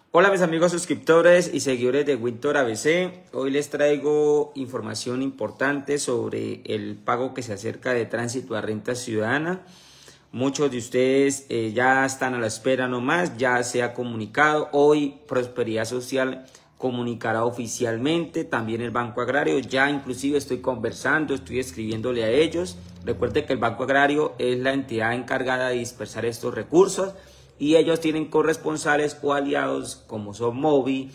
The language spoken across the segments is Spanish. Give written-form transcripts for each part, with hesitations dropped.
Hola mis amigos suscriptores y seguidores de Wintor ABC. Hoy les traigo información importante sobre el pago que se acerca de tránsito a renta ciudadana. Muchos de ustedes ya están a la espera nomás, ya se ha comunicado. Hoy Prosperidad Social comunicará oficialmente, también el Banco Agrario. Ya inclusive estoy conversando, estoy escribiéndole a ellos. Recuerde que el Banco Agrario es la entidad encargada de dispersar estos recursos. Y ellos tienen corresponsales o aliados como son Mobi,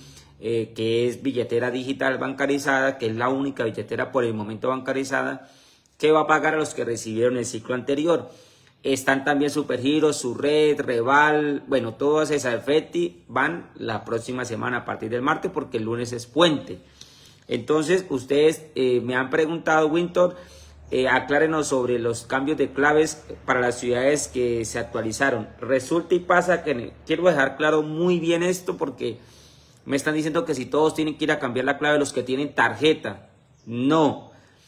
que es billetera digital bancarizada, que es la única billetera por el momento bancarizada, que va a pagar a los que recibieron el ciclo anterior. Están también Supergiro, Surred, Reval, bueno, todas esas Efecti van la próxima semana a partir del martes porque el lunes es puente. Entonces, ustedes me han preguntado, Wintor, aclárenos sobre los cambios de claves para las ciudades que se actualizaron. Resulta y pasa que quiero dejar claro muy bien esto porque me están diciendo que si todos tienen que ir a cambiar la clave los que tienen tarjeta. No,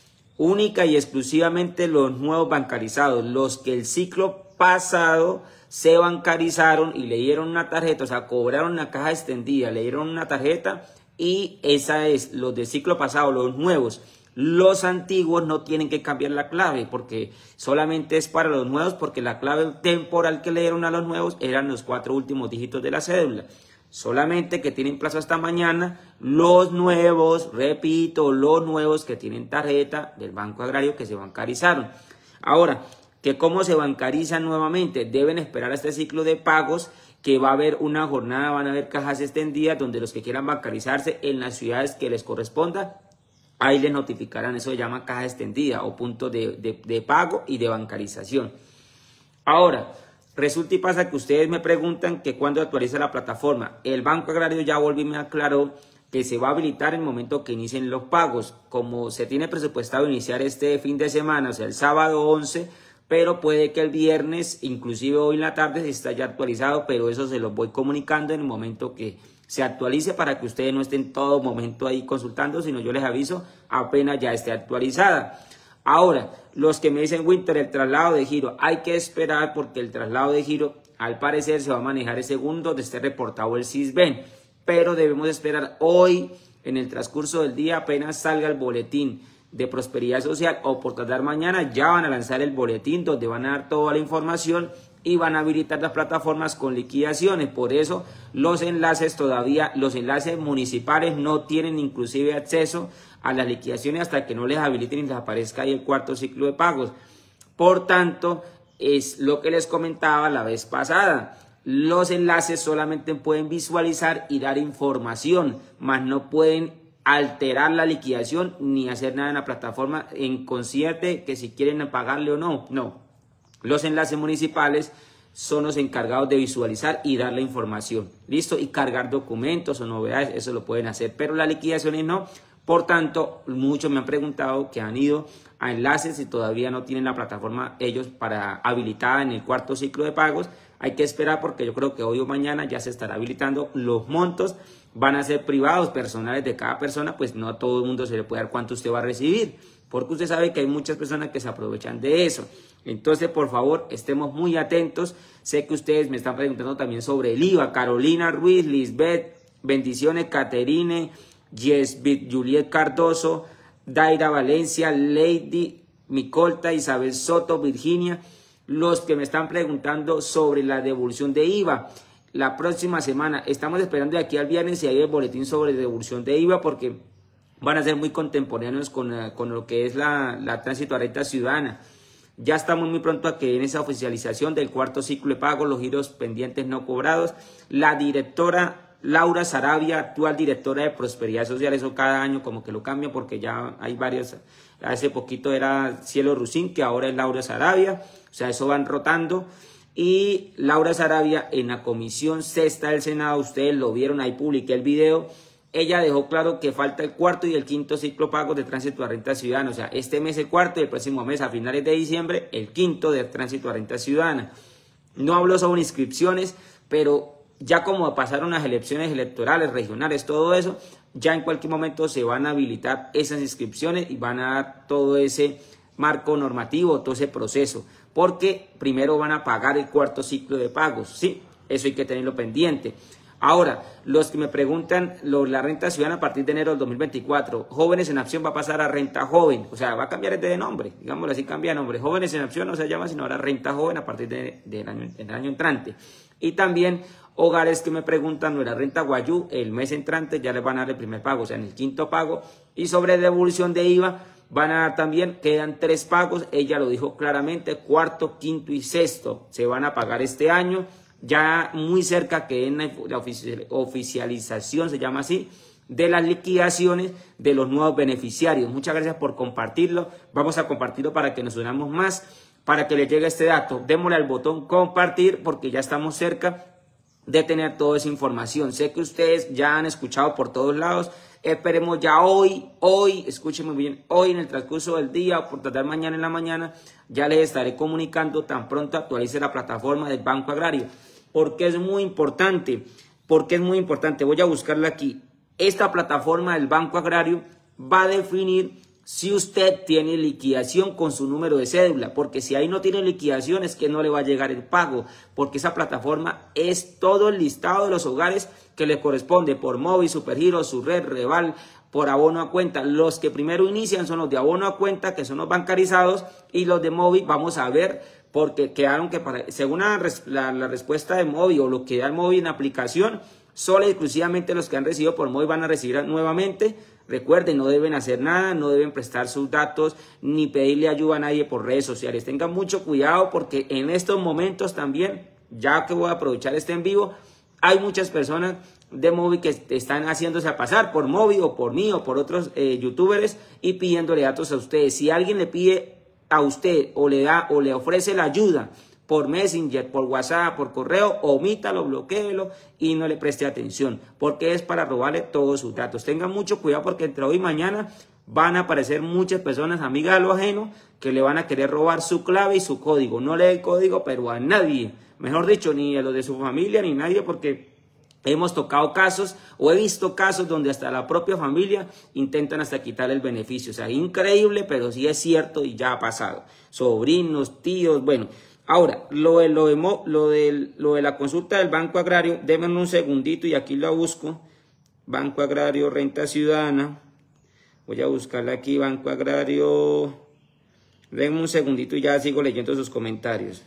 única y exclusivamente los nuevos bancarizados, los que el ciclo pasado se bancarizaron y le dieron una tarjeta, o sea, cobraron una caja extendida, le dieron una tarjeta y esa es los del ciclo pasado, los nuevos. Los antiguos no tienen que cambiar la clave porque solamente es para los nuevos, porque la clave temporal que le dieron a los nuevos eran los 4 últimos dígitos de la cédula. Solamente que tienen plazo hasta mañana los nuevos, repito, los nuevos que tienen tarjeta del Banco Agrario que se bancarizaron. Ahora, que cómo se bancarizan nuevamente, deben esperar a este ciclo de pagos que va a haber una jornada, van a haber cajas extendidas donde los que quieran bancarizarse en las ciudades que les corresponda, ahí les notificarán. Eso se llama caja extendida o punto de pago y de bancarización. Ahora, resulta y pasa que ustedes me preguntan que cuándo actualiza la plataforma. El Banco Agrario ya volvió y me aclaró que se va a habilitar en el momento que inicien los pagos. Como se tiene presupuestado iniciar este fin de semana, o sea, el sábado 11, pero puede que el viernes, inclusive hoy en la tarde, se está ya actualizado, pero eso se los voy comunicando en el momento que se actualice para que ustedes no estén todo momento ahí consultando, sino yo les aviso apenas ya esté actualizada. Ahora, los que me dicen, Wintor, el traslado de giro, hay que esperar porque el traslado de giro, al parecer, se va a manejar el segundo de este reportado el Sisbén, pero debemos esperar hoy, en el transcurso del día, apenas salga el boletín de Prosperidad Social o por tardar mañana, ya van a lanzar el boletín donde van a dar toda la información y van a habilitar las plataformas con liquidaciones. Por eso los enlaces todavía, los enlaces municipales no tienen inclusive acceso a las liquidaciones hasta que no les habiliten y les aparezca ahí el cuarto ciclo de pagos. Por tanto, es lo que les comentaba la vez pasada. Los enlaces solamente pueden visualizar y dar información, mas no pueden alterar la liquidación ni hacer nada en la plataforma en concierte que si quieren pagarle o no. No. Los enlaces municipales son los encargados de visualizar y dar la información. ¿Listo? Y cargar documentos o novedades, eso lo pueden hacer, pero las liquidaciones no. Por tanto, muchos me han preguntado que han ido a enlaces y todavía no tienen la plataforma ellos para habilitada en el cuarto ciclo de pagos. Hay que esperar porque yo creo que hoy o mañana ya se estará habilitando. Los montos van a ser privados, personales de cada persona, pues no a todo el mundo se le puede dar cuánto usted va a recibir, porque usted sabe que hay muchas personas que se aprovechan de eso. Entonces, por favor, estemos muy atentos. Sé que ustedes me están preguntando también sobre el IVA. Carolina Ruiz, Lisbeth, bendiciones, Caterine, Yesbit, Juliet Cardoso, Daira Valencia, Lady Micolta, Isabel Soto, Virginia, los que me están preguntando sobre la devolución de IVA. La próxima semana, estamos esperando de aquí al viernes si hay el boletín sobre devolución de IVA porque van a ser muy contemporáneos con lo que es la tránsito a renta ciudadana. Ya estamos muy pronto a que en esa oficialización del cuarto ciclo de pago, los giros pendientes no cobrados. La directora Laura Sarabia, actual directora de Prosperidad Social, eso cada año como que lo cambian porque ya hay varios. Hace poquito era Cielo Rusín, que ahora es Laura Sarabia, o sea, eso van rotando. Y Laura Sarabia en la comisión sexta del Senado, ustedes lo vieron, ahí publiqué el video. Ella dejó claro que falta el cuarto y el quinto ciclo pagos de tránsito a renta ciudadana. O sea, este mes el cuarto y el próximo mes, a finales de diciembre, el quinto de tránsito a renta ciudadana. No hablo sobre inscripciones, pero ya como pasaron las elecciones electorales, regionales, todo eso, ya en cualquier momento se van a habilitar esas inscripciones y van a dar todo ese marco normativo, todo ese proceso. Porque primero van a pagar el cuarto ciclo de pagos, ¿sí? Eso hay que tenerlo pendiente. Ahora, los que me preguntan, la renta ciudadana a partir de enero del 2024, Jóvenes en Acción va a pasar a renta joven, o sea, va a cambiar de nombre, digámoslo así, cambia de nombre. Jóvenes en Acción no se llama sino ahora renta joven a partir del año entrante. Y también hogares que me preguntan, la renta Guayú, el mes entrante ya les van a dar el primer pago, o sea, en el quinto pago. Y sobre devolución de IVA, van a dar también, quedan 3 pagos, ella lo dijo claramente, cuarto, quinto y sexto se van a pagar este año. Ya muy cerca que en la oficialización, se llama así, de las liquidaciones de los nuevos beneficiarios. Muchas gracias por compartirlo. Vamos a compartirlo para que nos unamos más, para que les llegue este dato. Démosle al botón compartir porque ya estamos cerca de tener toda esa información. Sé que ustedes ya han escuchado por todos lados. Esperemos ya hoy, escúchenme bien, hoy en el transcurso del día o por tardar mañana en la mañana, ya les estaré comunicando tan pronto actualice la plataforma del Banco Agrario. Porque es muy importante, voy a buscarla aquí. Esta plataforma del Banco Agrario va a definir si usted tiene liquidación con su número de cédula, porque si ahí no tiene liquidación es que no le va a llegar el pago, porque esa plataforma es todo el listado de los hogares que le corresponde por Móvil, Supergiro, Surred, Reval, por abono a cuenta. Los que primero inician son los de abono a cuenta, que son los bancarizados, y los de Móvil vamos a ver, porque quedaron que según la respuesta de Móvil o lo que da el Móvil en aplicación, solo y exclusivamente los que han recibido por Móvil van a recibir nuevamente. Recuerden, no deben hacer nada, no deben prestar sus datos, ni pedirle ayuda a nadie por redes sociales. Tengan mucho cuidado porque en estos momentos también, ya que voy a aprovechar este en vivo, hay muchas personas de Móvil que están haciéndose a pasar por Móvil o por mí o por otros youtubers y pidiéndole datos a ustedes. Si alguien le pide a usted o le da o le ofrece la ayuda por Messenger, por WhatsApp, por correo, omítalo, bloquéelo y no le preste atención, porque es para robarle todos sus datos. Tengan mucho cuidado porque entre hoy y mañana van a aparecer muchas personas amigas de lo ajeno que le van a querer robar su clave y su código. No le dé el código, pero a nadie, mejor dicho, ni a los de su familia, ni nadie, porque hemos tocado casos o he visto casos donde hasta la propia familia intentan hasta quitar el beneficio. O sea, increíble, pero sí es cierto y ya ha pasado. Sobrinos, tíos, bueno. Ahora, lo de la consulta del Banco Agrario, déjenme un segundito y aquí la busco. Banco Agrario, Renta Ciudadana. Voy a buscarla aquí, Banco Agrario. Déjenme un segundito y ya sigo leyendo sus comentarios.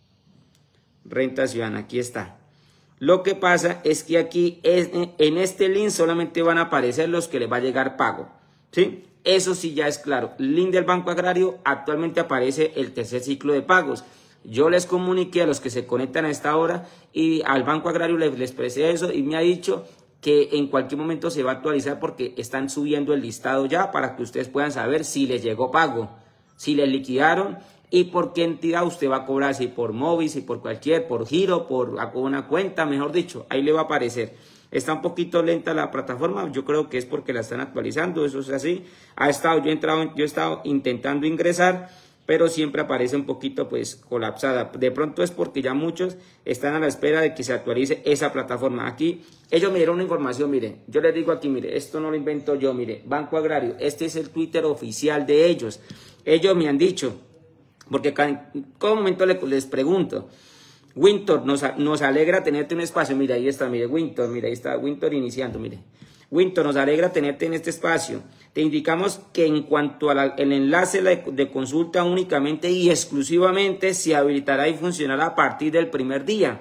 Renta Ciudadana, aquí está. Lo que pasa es que aquí en este link solamente van a aparecer los que les va a llegar pago, ¿sí? Eso sí ya es claro. Link del Banco Agrario, actualmente aparece el tercer ciclo de pagos. Yo les comuniqué a los que se conectan a esta hora y al Banco Agrario les expresé eso y me ha dicho que en cualquier momento se va a actualizar porque están subiendo el listado ya para que ustedes puedan saber si les llegó pago, si les liquidaron y por qué entidad usted va a cobrar, si por Móvil, si por cualquier, por giro, por una cuenta, mejor dicho, ahí le va a aparecer. Está un poquito lenta la plataforma, yo creo que es porque la están actualizando, eso es así. Yo he estado intentando ingresar, pero siempre aparece un poquito pues colapsada. De pronto es porque ya muchos están a la espera de que se actualice esa plataforma. Aquí ellos me dieron una información, mire, yo les digo aquí, mire, esto no lo invento yo, mire, Banco Agrario, este es el Twitter oficial de ellos. Ellos me han dicho, porque en todo momento les pregunto, Winter, nos alegra tenerte en un espacio, mire, ahí está, mire, Winter, mire, ahí está Winter iniciando, mire. Winter, nos alegra tenerte en este espacio. Te indicamos que en cuanto al enlace de consulta únicamente y exclusivamente se habilitará y funcionará a partir del primer día.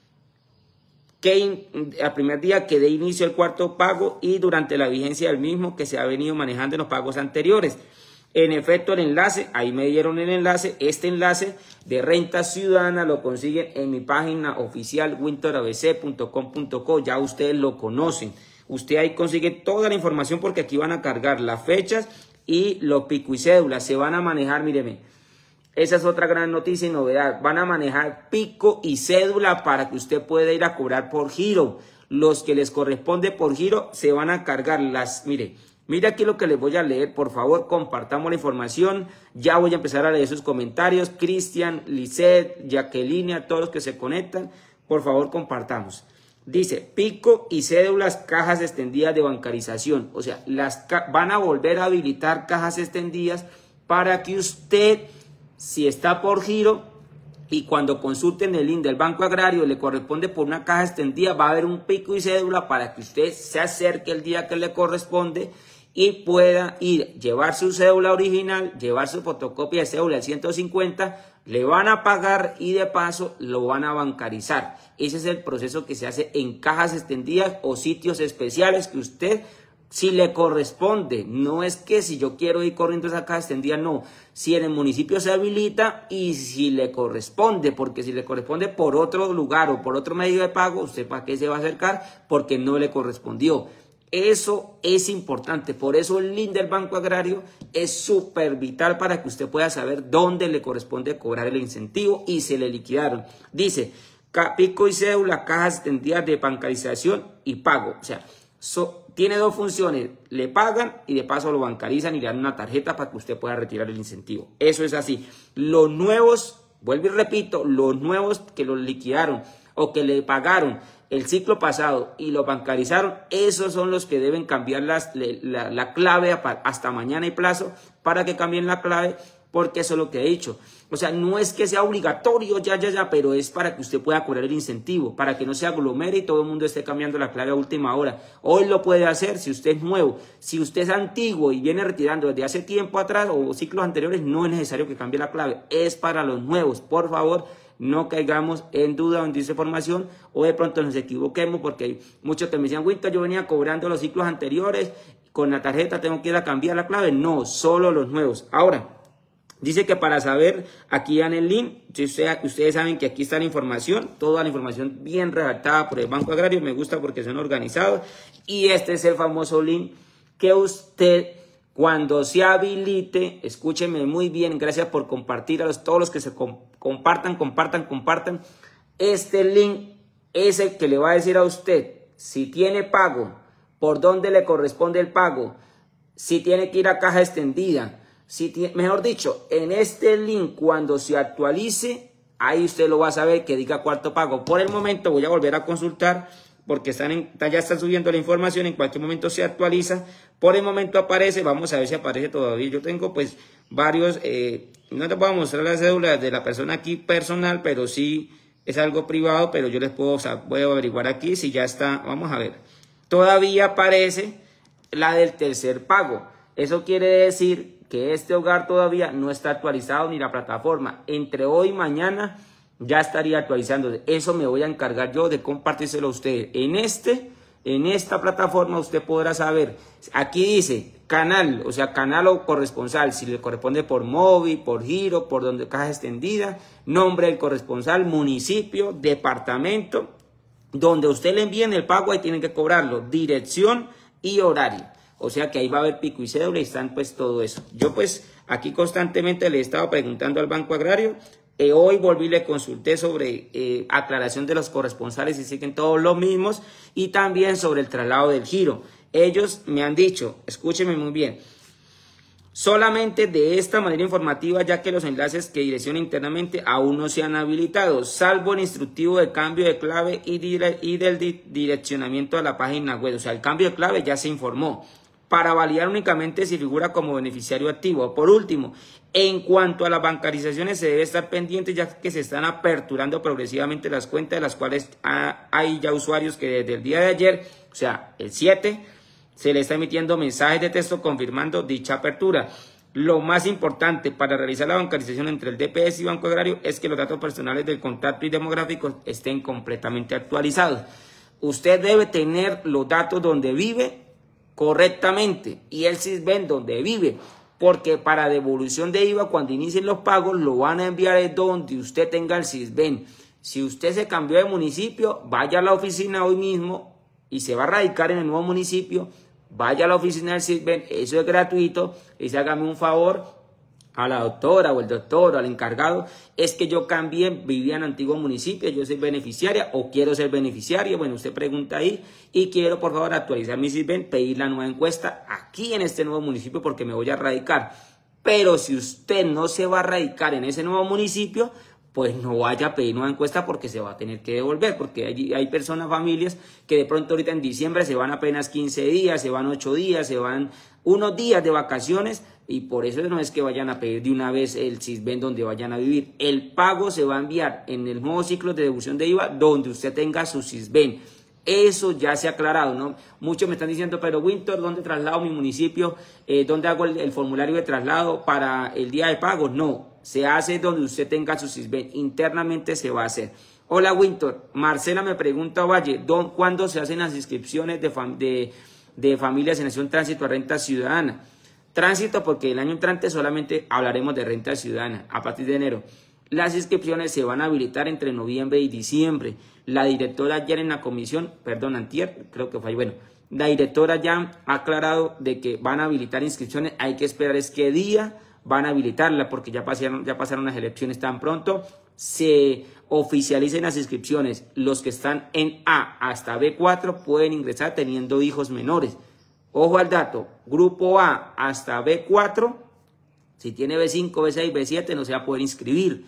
Al primer día que dé inicio el cuarto pago y durante la vigencia del mismo que se ha venido manejando en los pagos anteriores. En efecto, el enlace, ahí me dieron el enlace, este enlace de Renta Ciudadana lo consiguen en mi página oficial winterabc.com.co, ya ustedes lo conocen. Usted ahí consigue toda la información porque aquí van a cargar las fechas y los pico y cédulas. Se van a manejar, míreme, esa es otra gran noticia y novedad. Van a manejar pico y cédula para que usted pueda ir a cobrar por giro. Los que les corresponde por giro se van a cargar las, mire aquí lo que les voy a leer. Por favor, compartamos la información. Ya voy a empezar a leer sus comentarios. Cristian, Lisette, Jacqueline, a todos los que se conectan, por favor, compartamos. Dice, pico y cédulas, cajas extendidas de bancarización. O sea, van a volver a habilitar cajas extendidas para que usted, si está por giro, y cuando consulten el link del Banco Agrario le corresponde por una caja extendida, va a haber un pico y cédula para que usted se acerque el día que le corresponde y pueda ir, llevar su cédula original, llevar su fotocopia de cédula al 150, le van a pagar y de paso lo van a bancarizar. Ese es el proceso que se hace en cajas extendidas o sitios especiales que usted, si le corresponde, no es que si yo quiero ir corriendo a esa caja extendida, no. Si en el municipio se habilita y si le corresponde, porque si le corresponde por otro lugar o por otro medio de pago, usted para qué se va a acercar, porque no le correspondió. Eso es importante, por eso el link del Banco Agrario es súper vital para que usted pueda saber dónde le corresponde cobrar el incentivo y se le liquidaron. Dice, pico y cédula, cajas extendidas de bancarización y pago. O sea, tiene dos funciones, le pagan y de paso lo bancarizan y le dan una tarjeta para que usted pueda retirar el incentivo. Eso es así. Los nuevos, vuelvo y repito, los nuevos que los liquidaron o que le pagaron el ciclo pasado y lo bancarizaron, esos son los que deben cambiar la clave hasta mañana y plazo para que cambien la clave, porque eso es lo que he dicho. O sea, no es que sea obligatorio ya, pero es para que usted pueda cobrar el incentivo, para que no se aglomere y todo el mundo esté cambiando la clave a última hora. Hoy lo puede hacer si usted es nuevo. Si usted es antiguo y viene retirando desde hace tiempo atrás o ciclos anteriores, no es necesario que cambie la clave. Es para los nuevos. Por favor, no caigamos en duda o en desinformación o de pronto nos equivoquemos, porque hay muchos que me decían, Winter, yo venía cobrando los ciclos anteriores, con la tarjeta tengo que ir a cambiar la clave. No, solo los nuevos. Ahora, dice que para saber, aquí dan el link, ustedes saben que aquí está la información, toda la información bien redactada por el Banco Agrario, me gusta porque son organizados, y este es el famoso link que usted, cuando se habilite, escúcheme muy bien, gracias por compartir a todos los que se compartan, este link es el que le va a decir a usted si tiene pago, por dónde le corresponde el pago, si tiene que ir a caja extendida, mejor dicho, en este link cuando se actualice, ahí usted lo va a saber que diga cuánto pago. Por el momento voy a volver a consultar porque ya están subiendo la información, en cualquier momento se actualiza. Por el momento aparece, vamos a ver si aparece todavía. Yo tengo pues varios, no les voy a mostrar la cédula de la persona aquí personal, pero sí es algo privado, pero yo les puedo, voy a averiguar aquí si ya está, vamos a ver. Todavía aparece la del tercer pago. Eso quiere decir que este hogar todavía no está actualizado ni la plataforma. Entre hoy y mañana ya estaría actualizándose. Eso me voy a encargar yo de compartírselo a ustedes. En esta plataforma usted podrá saber. Aquí dice canal, o sea, canal o corresponsal. Si le corresponde por móvil, por giro, por donde caja extendida, nombre del corresponsal, municipio, departamento. Donde usted le envíen el pago, ahí tienen que cobrarlo. Dirección y horario. O sea que ahí va a haber pico y cédula y están pues todo eso. Yo pues aquí constantemente le he estado preguntando al Banco Agrario. Hoy volví y le consulté sobre aclaración de los corresponsales y siguen todos los mismos. Y también sobre el traslado del giro. Ellos me han dicho, escúcheme muy bien, solamente de esta manera informativa, ya que los enlaces que direccionan internamente aún no se han habilitado, salvo el instructivo de cambio de clave y del direccionamiento a la página web. O sea, el cambio de clave ya se informó. Para validar únicamente si figura como beneficiario activo. Por último, en cuanto a las bancarizaciones, se debe estar pendiente ya que se están aperturando progresivamente las cuentas, de las cuales hay ya usuarios que desde el día de ayer, o sea, el 7, se le está emitiendo mensajes de texto confirmando dicha apertura. Lo más importante para realizar la bancarización entre el DPS y Banco Agrario es que los datos personales del contacto y demográficos estén completamente actualizados. Usted debe tener los datos donde vive correctamente y el Sisbén donde vive, porque para devolución de IVA cuando inicien los pagos lo van a enviar de donde usted tenga el Sisbén. Si usted se cambió de municipio, vaya a la oficina hoy mismo y se va a radicar en el nuevo municipio, vaya a la oficina del Sisbén, eso es gratuito, y se hágame un favor a la doctora o el doctor o al encargado, es que yo cambié, vivía en antiguo municipio, yo soy beneficiaria o quiero ser beneficiaria, bueno, usted pregunta ahí y quiero por favor actualizar mi Sisbén, pedir la nueva encuesta aquí en este nuevo municipio porque me voy a radicar. Pero si usted no se va a radicar en ese nuevo municipio, pues no vaya a pedir nueva encuesta porque se va a tener que devolver, porque hay personas, familias, que de pronto ahorita en diciembre se van apenas 15 días, se van 8 días, se van unos días de vacaciones, y por eso no es que vayan a pedir de una vez el Sisbén donde vayan a vivir. El pago se va a enviar en el nuevo ciclo de devolución de IVA donde usted tenga su Sisbén. Eso ya se ha aclarado, ¿no? Muchos me están diciendo, pero Winter, ¿dónde traslado mi municipio? ¿Dónde hago el formulario de traslado para el día de pago? No, se hace donde usted tenga su Sisbén. Internamente se va a hacer. Hola, Winter. Marcela me pregunta, Valle, ¿cuándo se hacen las inscripciones de familias en acción tránsito a renta ciudadana? Tránsito porque el año entrante solamente hablaremos de renta ciudadana a partir de enero. Las inscripciones se van a habilitar entre noviembre y diciembre. La directora ayer en la comisión, perdón, antier, creo que fue ahí, bueno, la directora ya ha aclarado de que van a habilitar inscripciones. Hay que esperar es qué día van a habilitarla, porque ya pasaron las elecciones. Tan pronto se oficialicen las inscripciones, los que están en A hasta B4 pueden ingresar teniendo hijos menores. Ojo al dato, grupo A hasta B4, si tiene B5, B6, B7 no se va a poder inscribir.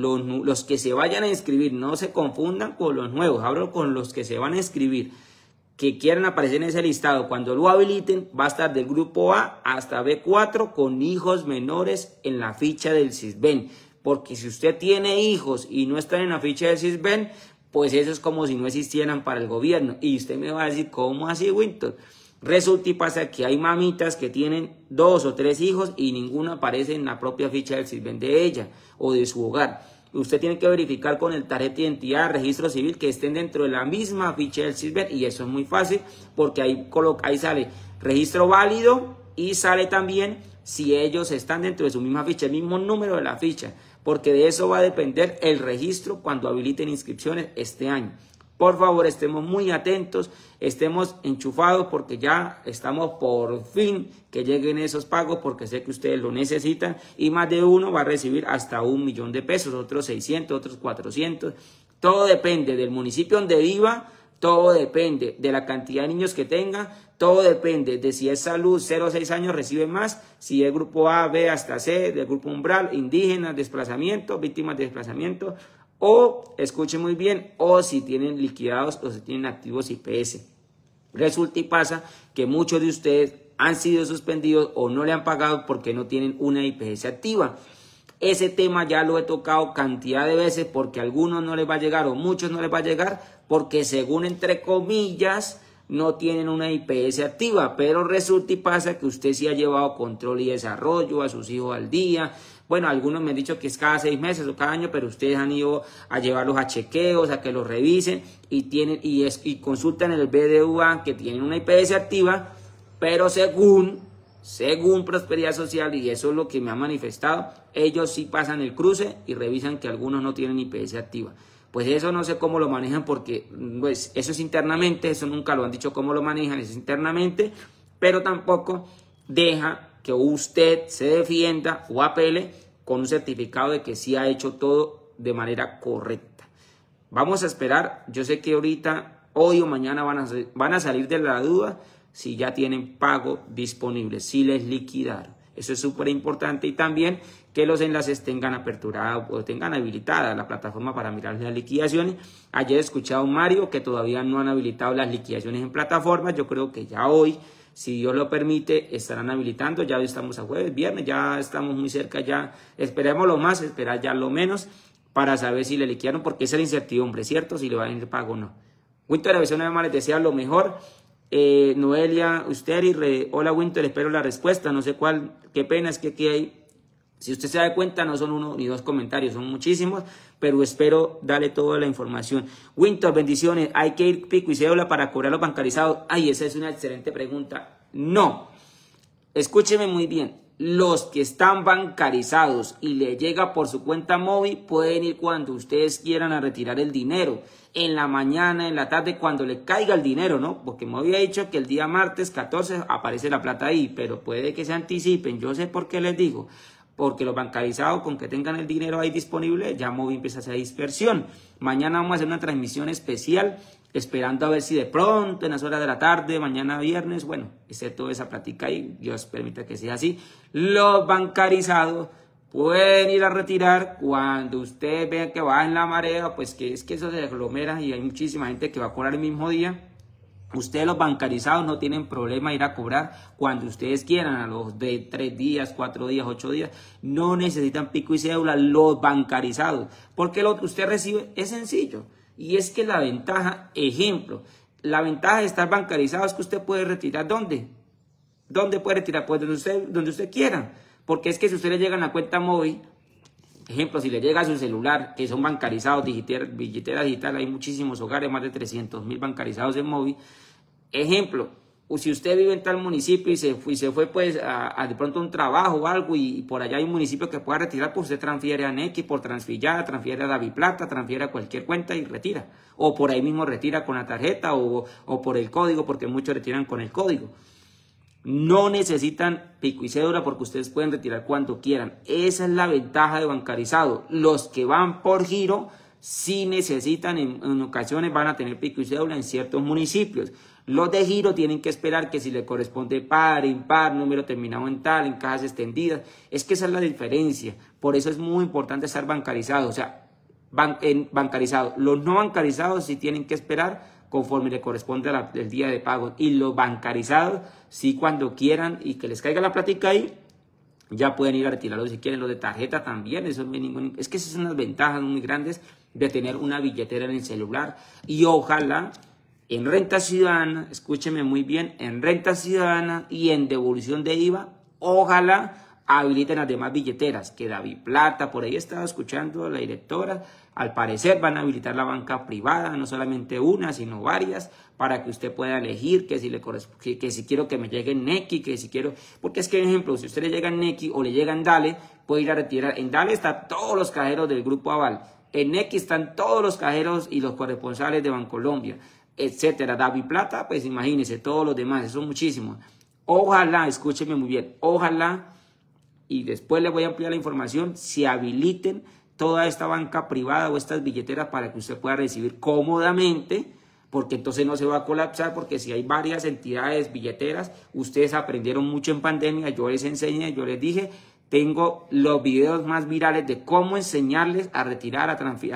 Los que se vayan a inscribir, no se confundan con los nuevos, hablo con los que se van a inscribir, que quieran aparecer en ese listado. Cuando lo habiliten, va a estar del grupo A hasta B4 con hijos menores en la ficha del Sisbén. Porque si usted tiene hijos y no están en la ficha del Sisbén, pues eso es como si no existieran para el gobierno. Y usted me va a decir, ¿cómo así, Winton? Resulta y pasa que hay mamitas que tienen 2 o 3 hijos y ninguno aparece en la propia ficha del Sisbén de ella o de su hogar. Usted tiene que verificar con el tarjeta de identidad, registro civil, que estén dentro de la misma ficha del Sisbén, y eso es muy fácil porque ahí sale registro válido y sale también si ellos están dentro de su misma ficha, el mismo número de la ficha, porque de eso va a depender el registro cuando habiliten inscripciones este año. Por favor, estemos muy atentos, estemos enchufados porque ya estamos por fin que lleguen esos pagos, porque sé que ustedes lo necesitan y más de uno va a recibir hasta 1 millón de pesos, otros 600, otros 400. Todo depende del municipio donde viva, todo depende de la cantidad de niños que tenga, todo depende de si es salud 0 a 6 años recibe más, si es grupo A, B hasta C, del grupo umbral, indígenas, desplazamiento, víctimas de desplazamiento, o, escuchen muy bien, o si tienen liquidados o si tienen activos IPS. Resulta y pasa que muchos de ustedes han sido suspendidos o no le han pagado porque no tienen una IPS activa. Ese tema ya lo he tocado cantidad de veces porque a algunos no les va a llegar o muchos no les va a llegar porque según entre comillas no tienen una IPS activa, pero resulta y pasa que usted sí ha llevado control y desarrollo a sus hijos al día. Bueno, algunos me han dicho que es cada 6 meses o cada año, pero ustedes han ido a llevarlos a chequeos, a que los revisen y consultan en el BDUA que tienen una IPS activa, pero según Prosperidad Social, y eso es lo que me ha manifestado, ellos sí pasan el cruce y revisan que algunos no tienen IPS activa. Pues eso no sé cómo lo manejan porque pues, eso es internamente, eso nunca lo han dicho cómo lo manejan, eso es internamente, pero tampoco deja que usted se defienda o apele con un certificado de que sí ha hecho todo de manera correcta. Vamos a esperar, yo sé que ahorita, hoy o mañana van a salir de la duda si ya tienen pago disponible, si les liquidaron. Eso es súper importante y también que los enlaces tengan aperturada o tengan habilitada la plataforma para mirar las liquidaciones. Ayer he escuchado a Mario que todavía no han habilitado las liquidaciones en plataformas. Yo creo que ya hoy, si Dios lo permite, estarán habilitando. Ya hoy estamos a jueves, viernes, ya estamos muy cerca, ya esperemos lo más, esperar ya lo menos para saber si le liquidaron, porque esa es la incertidumbre, ¿cierto? Si le va a venir pago o no. Winter, a veces una vez más les desea lo mejor. Noelia, usted hola Winter, espero la respuesta, no sé cuál, qué pena es que aquí hay, si usted se da cuenta no son 1 ni 2 comentarios, son muchísimos, pero espero darle toda la información. Winter, bendiciones, hay que ir pico y cédula para cobrar los bancarizados. Ay, esa es una excelente pregunta. No, escúcheme muy bien, los que están bancarizados y le llega por su cuenta móvil pueden ir cuando ustedes quieran a retirar el dinero. En la mañana, en la tarde, cuando le caiga el dinero, ¿no? Porque me había dicho que el día martes 14 aparece la plata ahí, pero puede que se anticipen. Yo sé por qué les digo. Porque los bancarizados, con que tengan el dinero ahí disponible, ya Movi empieza a hacer dispersión. Mañana vamos a hacer una transmisión especial, esperando a ver si de pronto, en las horas de la tarde, mañana viernes, bueno, esté toda esa plática ahí, Dios permita que sea así. Los bancarizados pueden ir a retirar cuando ustedes vean que va en la marea, pues que es que eso se aglomera y hay muchísima gente que va a cobrar el mismo día. Ustedes los bancarizados no tienen problema ir a cobrar cuando ustedes quieran, a los de 3 días, 4 días, 8 días. No necesitan pico y cédula los bancarizados, porque lo que usted recibe es sencillo. Y es que la ventaja, ejemplo, la ventaja de estar bancarizado es que usted puede retirar ¿dónde? ¿Dónde puede retirar? Pues donde usted quiera. Porque es que si usted le llega a la cuenta móvil, ejemplo, si le llega a su celular, que son bancarizados, billetera digital, hay muchísimos hogares, más de 300.000 bancarizados en móvil. Ejemplo, si usted vive en tal municipio y se fue pues a de pronto un trabajo o algo y por allá hay un municipio que pueda retirar, pues usted transfiere a Nequi por Transfillada, transfiere a DaviPlata, transfiere a cualquier cuenta y retira. O por ahí mismo retira con la tarjeta o por el código, porque muchos retiran con el código. No necesitan pico y cédula porque ustedes pueden retirar cuando quieran. Esa es la ventaja de bancarizado. Los que van por giro sí necesitan, en ocasiones van a tener pico y cédula en ciertos municipios. Los de giro tienen que esperar que si le corresponde par, impar, número terminado en tal, en cajas extendidas. Es que esa es la diferencia. Por eso es muy importante estar bancarizado. O sea, bancarizado. Los no bancarizados sí tienen que esperar conforme le corresponde el día de pago. Y los bancarizados, sí, cuando quieran y que les caiga la plática ahí, ya pueden ir a retirarlo si quieren. Los de tarjeta también, eso no hay ningún... Es que esas son unas ventajas muy grandes de tener una billetera en el celular. Y ojalá en Renta Ciudadana, escúcheme muy bien, en Renta Ciudadana y en devolución de IVA, ojalá habiliten las demás billeteras, que DaviPlata, por ahí estaba escuchando a la directora, al parecer van a habilitar la banca privada, no solamente una, sino varias, para que usted pueda elegir que si le que si quiero que me llegue en Nequi, que si quiero, porque es que, ejemplo, si usted le llega en Nequi o le llega en Dale, puede ir a retirar. En Dale están todos los cajeros del Grupo Aval, en Nequi están todos los cajeros y los corresponsales de Bancolombia, etcétera. DaviPlata, pues imagínense, todos los demás, son muchísimos. Ojalá, escúcheme muy bien, ojalá, y después les voy a ampliar la información, se habiliten toda esta banca privada o estas billeteras para que usted pueda recibir cómodamente, porque entonces no se va a colapsar, porque si hay varias entidades billeteras, ustedes aprendieron mucho en pandemia, yo les enseñé, yo les dije, tengo los videos más virales de cómo enseñarles a retirar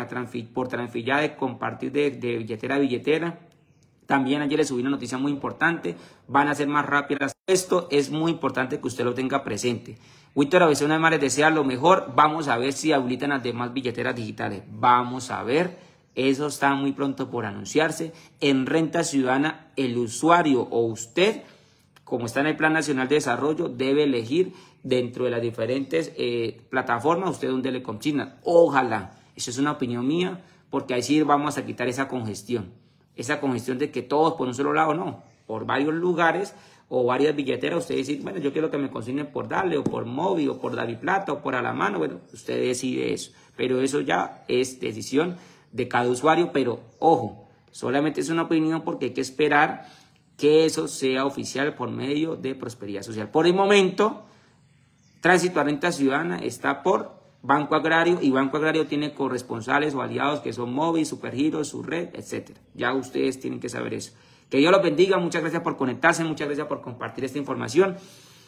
por Transfillada, de compartir de billetera a billetera. También ayer les subí una noticia muy importante, van a ser más rápidas. Esto es muy importante que usted lo tenga presente. Winter ABC una vez más les desea lo mejor. Vamos a ver si habilitan las demás billeteras digitales. Vamos a ver, eso está muy pronto por anunciarse. En Renta Ciudadana, el usuario o usted, como está en el Plan Nacional de Desarrollo, debe elegir dentro de las diferentes plataformas usted dónde le consigna. Ojalá, eso es una opinión mía, porque así vamos a quitar esa congestión. Esa congestión de que todos por un solo lado, no, por varios lugares o varias billeteras, usted dice, bueno, yo quiero que me consignen por Dale o por Móvil o por DaviPlata o por a la mano, bueno, usted decide eso, pero eso ya es decisión de cada usuario, pero ojo, solamente es una opinión porque hay que esperar que eso sea oficial por medio de Prosperidad Social. Por el momento, Tránsito a Renta Ciudadana está por Banco Agrario, y Banco Agrario tiene corresponsales o aliados que son Móvil, Supergiro, su red, etcétera. Ya ustedes tienen que saber eso. Que Dios los bendiga, muchas gracias por conectarse, muchas gracias por compartir esta información.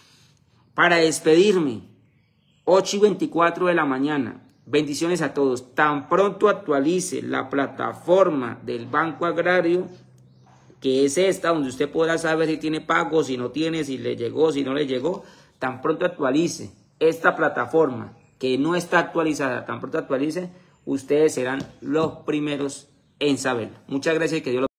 Para despedirme, 8:24 de la mañana, bendiciones a todos. Tan pronto actualice la plataforma del Banco Agrario, que es esta, donde usted podrá saber si tiene pago, si no tiene, si le llegó, si no le llegó. Tan pronto actualice esta plataforma, que no está actualizada, tan pronto actualice, ustedes serán los primeros en saberlo. Muchas gracias y que Dios los